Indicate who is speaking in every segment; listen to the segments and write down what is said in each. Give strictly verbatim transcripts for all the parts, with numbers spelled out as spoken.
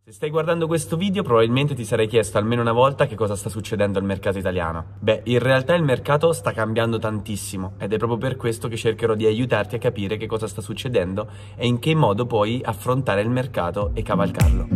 Speaker 1: Se stai guardando questo video probabilmente ti sarai chiesto almeno una volta che cosa sta succedendo al mercato italiano. Beh, in realtà il mercato sta cambiando tantissimo ed è proprio per questo che cercherò di aiutarti a capire che cosa sta succedendo e in che modo puoi affrontare il mercato e cavalcarlo.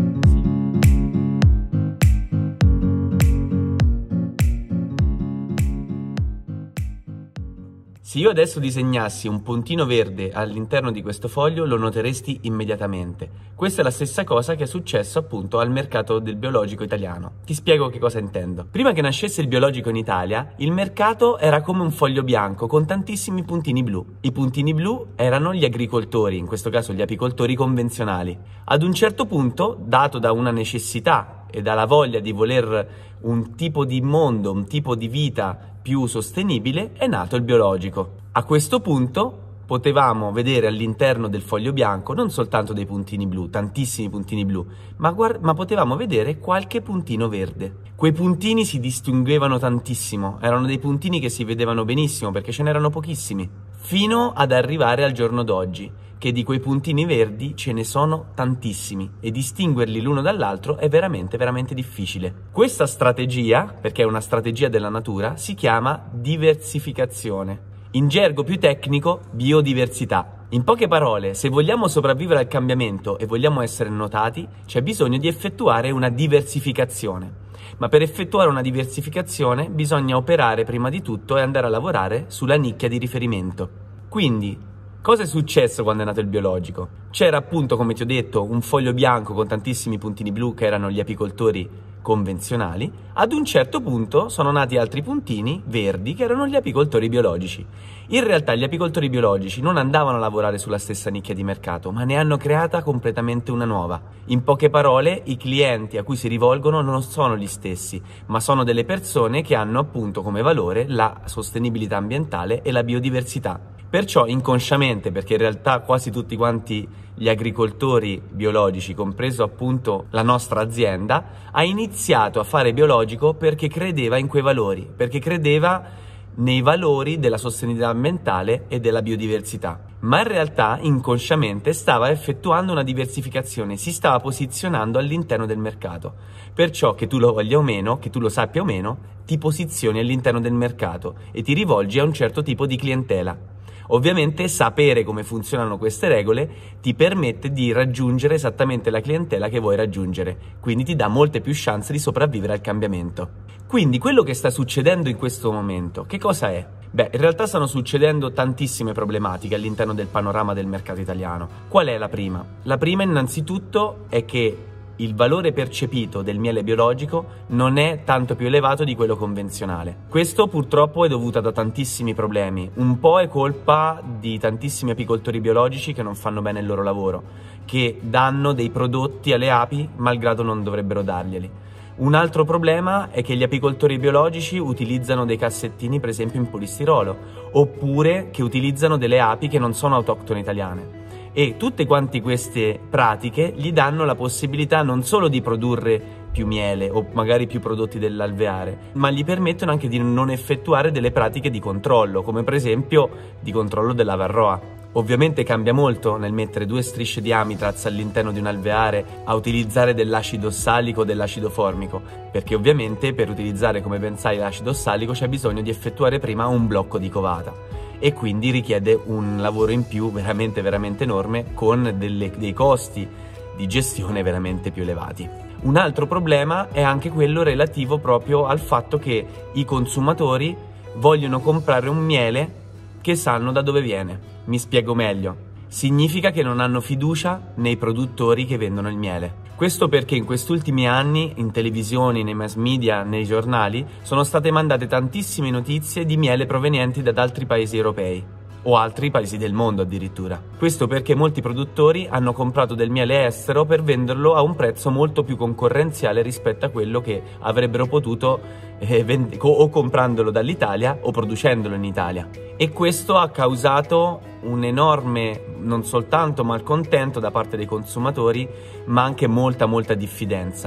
Speaker 1: Se io adesso disegnassi un puntino verde all'interno di questo foglio lo noteresti immediatamente. Questa è la stessa cosa che è successo appunto al mercato del biologico italiano. Ti spiego che cosa intendo. Prima che nascesse il biologico in Italia, il mercato era come un foglio bianco con tantissimi puntini blu. I puntini blu erano gli agricoltori, in questo caso gli apicoltori convenzionali. Ad un certo punto, dato da una necessità e dalla voglia di voler un tipo di mondo, un tipo di vita più sostenibile, è nato il biologico. A questo punto potevamo vedere all'interno del foglio bianco non soltanto dei puntini blu, tantissimi puntini blu, ma, guard- ma potevamo vedere qualche puntino verde. Quei puntini si distinguevano tantissimo, erano dei puntini che si vedevano benissimo perché ce n'erano pochissimi, fino ad arrivare al giorno d'oggi, che di quei puntini verdi ce ne sono tantissimi e distinguerli l'uno dall'altro è veramente veramente difficile. Questa strategia, perché è una strategia della natura, si chiama diversificazione. In gergo più tecnico, biodiversità. In poche parole, se vogliamo sopravvivere al cambiamento e vogliamo essere notati, c'è bisogno di effettuare una diversificazione. Ma per effettuare una diversificazione bisogna operare prima di tutto e andare a lavorare sulla nicchia di riferimento. Quindi, cosa è successo quando è nato il biologico? C'era appunto, come ti ho detto, un foglio bianco con tantissimi puntini blu che erano gli apicoltori convenzionali. Ad un certo punto sono nati altri puntini verdi che erano gli apicoltori biologici. In realtà gli apicoltori biologici non andavano a lavorare sulla stessa nicchia di mercato, ma ne hanno creata completamente una nuova. In poche parole, i clienti a cui si rivolgono non sono gli stessi, ma sono delle persone che hanno appunto come valore la sostenibilità ambientale e la biodiversità. Perciò inconsciamente, perché in realtà quasi tutti quanti gli agricoltori biologici, compreso appunto la nostra azienda, ha iniziato a fare biologico perché credeva in quei valori, perché credeva nei valori della sostenibilità ambientale e della biodiversità. Ma in realtà inconsciamente stava effettuando una diversificazione, si stava posizionando all'interno del mercato. Perciò, che tu lo voglia o meno, che tu lo sappia o meno, ti posizioni all'interno del mercato e ti rivolgi a un certo tipo di clientela. Ovviamente sapere come funzionano queste regole ti permette di raggiungere esattamente la clientela che vuoi raggiungere, quindi ti dà molte più chance di sopravvivere al cambiamento. Quindi quello che sta succedendo in questo momento, che cosa è? Beh, in realtà stanno succedendo tantissime problematiche all'interno del panorama del mercato italiano. Qual è la prima? La prima innanzitutto è che il valore percepito del miele biologico non è tanto più elevato di quello convenzionale. Questo purtroppo è dovuto da tantissimi problemi. Un po' è colpa di tantissimi apicoltori biologici che non fanno bene il loro lavoro, che danno dei prodotti alle api malgrado non dovrebbero darglieli. Un altro problema è che gli apicoltori biologici utilizzano dei cassettini per esempio in polistirolo, oppure che utilizzano delle api che non sono autoctone italiane. E tutte quante queste pratiche gli danno la possibilità non solo di produrre più miele o magari più prodotti dell'alveare, ma gli permettono anche di non effettuare delle pratiche di controllo, come per esempio di controllo della varroa. Ovviamente cambia molto nel mettere due strisce di Amitrax all'interno di un alveare a utilizzare dell'acido ossalico o dell'acido formico, perché ovviamente per utilizzare, come ben sai, l'acido ossalico c'è bisogno di effettuare prima un blocco di covata e quindi richiede un lavoro in più veramente veramente enorme con delle, dei costi di gestione veramente più elevati. Un altro problema è anche quello relativo proprio al fatto che i consumatori vogliono comprare un miele che sanno da dove viene. Mi spiego meglio. Significa che non hanno fiducia nei produttori che vendono il miele. Questo perché in questi ultimi anni, in televisione, nei mass media, nei giornali, sono state mandate tantissime notizie di miele provenienti da altri paesi europei o altri paesi del mondo addirittura. Questo perché molti produttori hanno comprato del miele estero per venderlo a un prezzo molto più concorrenziale rispetto a quello che avrebbero potuto eh, vend- o comprandolo dall'Italia o producendolo in Italia. E questo ha causato un enorme, non soltanto malcontento da parte dei consumatori, ma anche molta molta diffidenza.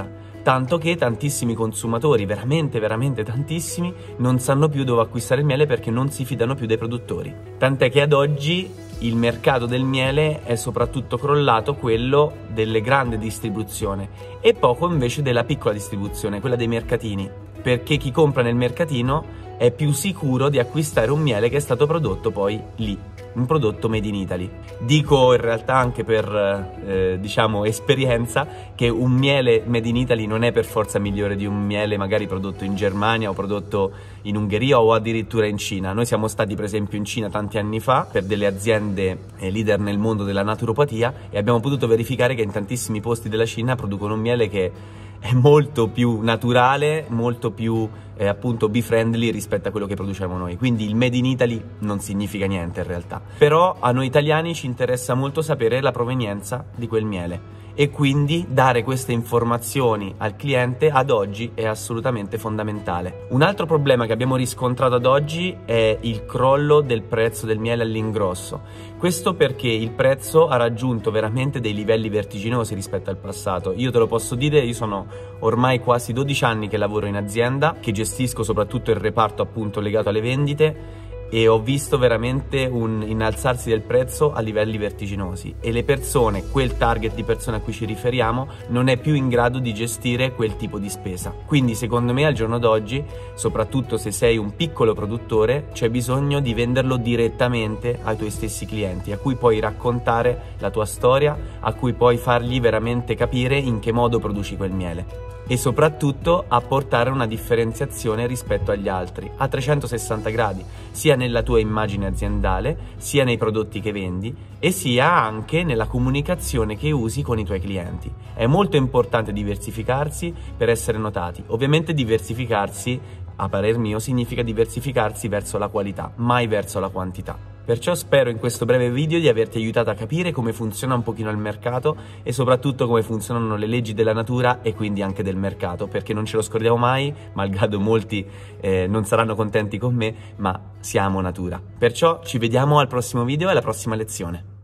Speaker 1: tanto che tantissimi consumatori, veramente veramente tantissimi, non sanno più dove acquistare il miele perché non si fidano più dei produttori. Tant'è che ad oggi il mercato del miele è soprattutto crollato quello delle grandi distribuzioni e poco invece della piccola distribuzione, quella dei mercatini, perché chi compra nel mercatino è più sicuro di acquistare un miele che è stato prodotto poi lì, un prodotto made in Italy. Dico in realtà anche per eh, diciamo esperienza che un miele made in Italy non è per forza migliore di un miele magari prodotto in Germania o prodotto in Ungheria o addirittura in Cina. Noi siamo stati per esempio in Cina tanti anni fa per delle aziende eh, leader nel mondo della naturopatia e abbiamo potuto verificare che in tantissimi posti della Cina producono un miele che è molto più naturale, molto più eh, appunto bee friendly rispetto a quello che produciamo noi. Quindi il made in Italy non significa niente in realtà, però a noi italiani ci interessa molto sapere la provenienza di quel miele e quindi dare queste informazioni al cliente ad oggi è assolutamente fondamentale. Un altro problema che abbiamo riscontrato ad oggi è il crollo del prezzo del miele all'ingrosso. Questo perché il prezzo ha raggiunto veramente dei livelli vertiginosi rispetto al passato. Io te lo posso dire, io sono ormai quasi dodici anni che lavoro in azienda, che gestisco soprattutto il reparto appunto legato alle vendite, e ho visto veramente un innalzarsi del prezzo a livelli vertiginosi e le persone, quel target di persone a cui ci riferiamo, non è più in grado di gestire quel tipo di spesa. Quindi secondo me al giorno d'oggi, soprattutto se sei un piccolo produttore, c'è bisogno di venderlo direttamente ai tuoi stessi clienti, a cui puoi raccontare la tua storia, a cui puoi fargli veramente capire in che modo produci quel miele e soprattutto apportare una differenziazione rispetto agli altri a trecentosessanta gradi, sia nella tua immagine aziendale, sia nei prodotti che vendi e sia anche nella comunicazione che usi con i tuoi clienti. È molto importante diversificarsi per essere notati. Ovviamente diversificarsi, a parer mio, significa diversificarsi verso la qualità, mai verso la quantità. Perciò spero in questo breve video di averti aiutato a capire come funziona un pochino il mercato e soprattutto come funzionano le leggi della natura e quindi anche del mercato, perché non ce lo scordiamo mai, malgrado molti eh, non saranno contenti con me, ma siamo natura. Perciò ci vediamo al prossimo video e alla prossima lezione.